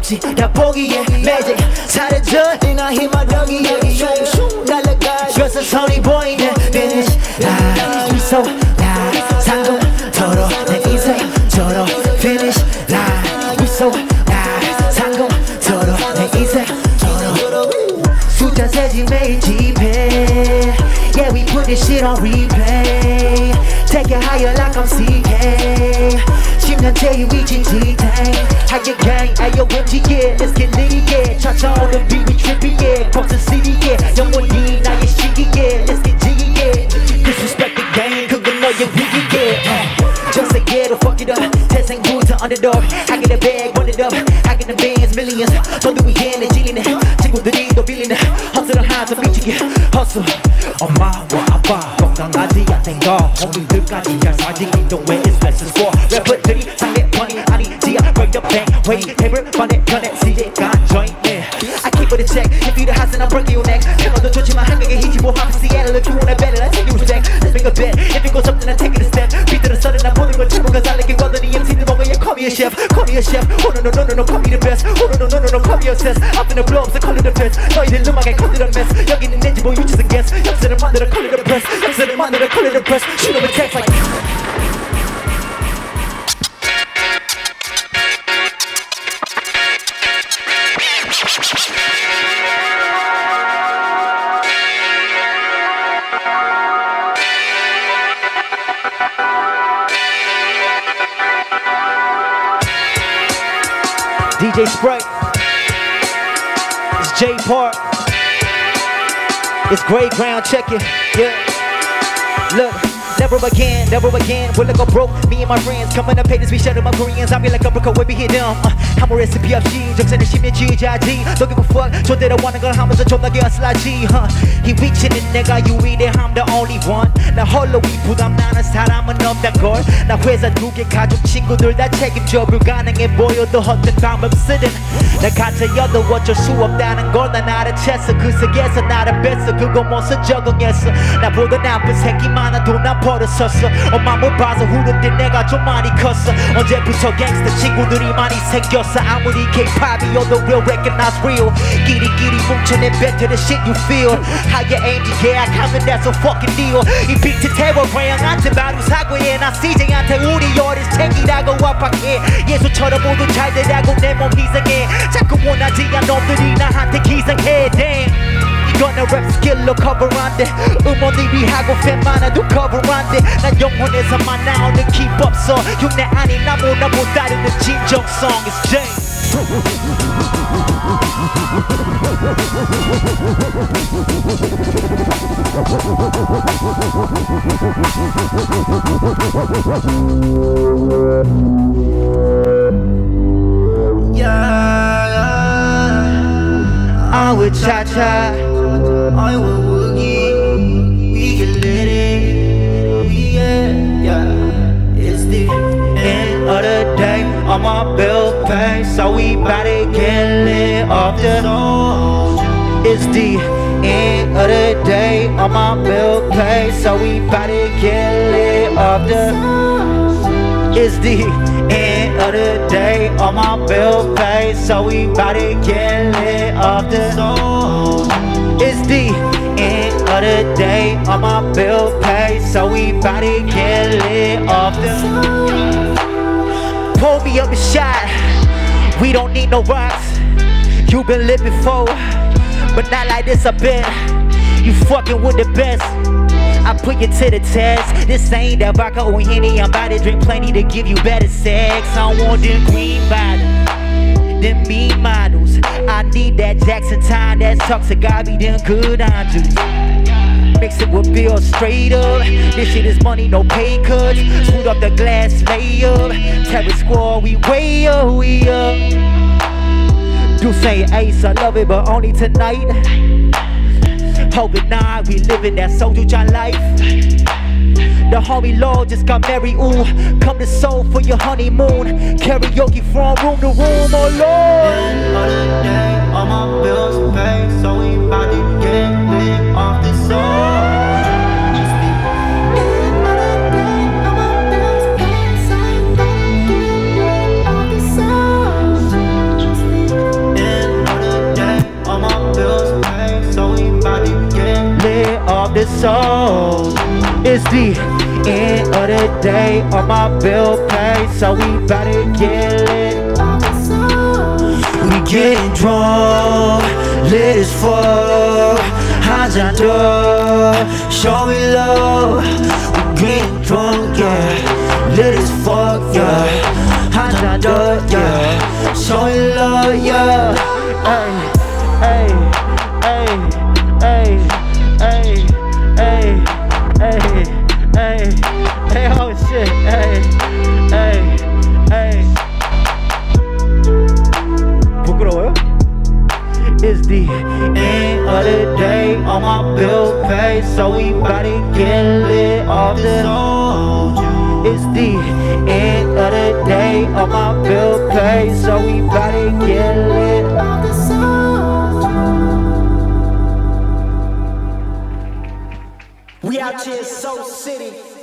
없지 다 보기에 매제 사라져 네가 힘만 여기에 슝슝 날아가 벌써 선이 보이네 Finish line 미소 line 상공토로 내 인생처럼 Finish line 미소 line 상공토로 내 인생처럼 숫자 세지 매일 집에 Yeah we put this shit on replay Take it higher like I'm CK 10년째 위진 지탱 하게 gang 아요 왠지게 Let's get lit yeah 찾아오는 beat we trippy yeah 폭탄 city yeah 영원히 나의 시기에 Let's get jiggy yeah Disrespect the game 그건 너의 위기 yeah Just say get or fuck it up 태생부터 underdog I get a bag run it up I get the bands millions 너도 위에 내 질리네 친구들이 너 빌리네 hustle을 하면서 미치게 hustle 엄마와 아빠 건강하지 않는거 homie들까지 잘 살지 The way it's lessons for 래퍼들이 상대방이 아니지야 Break the bank wait 탭을 반에 편해 CJ가 join yeah I keep it a check if you the house and I'm breaking your neck 생각도 좋지만 한국에 희지 뭐 하면 Seattle if you want it better I take you respect let's make a bet if it goes up then I take it a step 비트를 써는 나 보는 걸 최고 cause I like it 거든 이 MC들 보면 yeah call me a chef call me a chef oh no no no no no call me the best oh no no no no no call me obsessed I'm finna blow up so call it the best 너희들 음악에 call it a mess 여기는 낸지 뭐 you just a guess 역사를 만들어 call it the press 역사를 만들어 call it the press shoot up a text like DJ Sprite, it's J Park, it's Grey Ground, check it, yeah, look. Never again, will I go broke? Me and my friends coming up haters, we shadow my Koreans. I be like a broker, we be hit them. I'm a recipe of G, 적세는 심해 지자지. Don't give a fuck, 저대로 원하는 걸 하면서 존나게 어슬라지. 이 위치는 내가 유일해, I'm the only one. 나 홀로 이 부담 나는 사람은 없단걸. 나 회사 두 개 가족 친구들 다 책임져 불가능해 보여도 헛된 방법 쓰든. 나 같아여도 어쩔 수 없다는 걸 난 알아챘어. 그 세계에서 나를 뺐어, 그거 못써 적응했어. 나보다 나쁜 새끼 많아도 난 버릇섰어. 엄마 못 봐서 후련돼 내가 좀 많이 컸어. 언제부터 갱스터 친구들이 많이 생겼어. 아무리 K-POP이어도 real recognize real. 끼리끼리 뭉쳐낸 better the shit you feel. How you aim to 계약하면 that's a fucking deal. 이 비트 태워 고양한테 바로 사과해. 나 CJ한테 우리 어린 챙기라고 압박해. 예수처럼 모두 잘 되라고 내 몸 희생해. 자꾸 원하지 않은 놈들이 나한테 기상해. Damn 이거는 랩 스킬로 cover 안돼. 음원 1위 하고 팬 많아도 cover 안돼. 난 영혼에서만 나오는 keep 없어. 흉내 아닌 나보다 못 다루는 진정성 It's J I would cha-cha I would woogie We get lit it Yeah It's the end of the day On my bill pay So we bout to get lit off the It's the end of the day On my bill pay So we bout to get lit off the It's the end of the day On my bill pay So we bout to get lit off the It's the end of the day On my bill pay So we bout to get lit off the Pull me up a shot We don't need no rocks You been lit before But not like this I bet You fucking with the best I put you to the test This ain't that vodka or Henny I'm about to drink plenty to give you better sex I want them green bottles Them mean models I need that Jackson time That toxic I be them good undos Mix it with Bill straight up This shit is money, no pay cuts Smooth up the glass layer Terror squad, we way up, we up You say ace, I love it, but only tonight Hoping now we living that Soju life The homie Lord just got married, ooh Come to Seoul for your honeymoon Karaoke from room to room, oh Lord End of the day, all my bills paid So we bout to get lit off the soul the end of the day, all my bill paid, so we better get lit. We getting drunk, lit as fuck. Hands on door, show me love. We getting drunk, yeah, lit as fuck, yeah. Hands on door, yeah, show me love, yeah. Ay, ay, ay, ay, ay, ay, ay, ay, oh shit, ay, ay, ay. 부끄러워요? It's the end of the day, all my bill paid, so we bout to get lit off the zone. It's the end of the day, all my bill paid, so we bout to get lit off the zone. We out here, Soul City.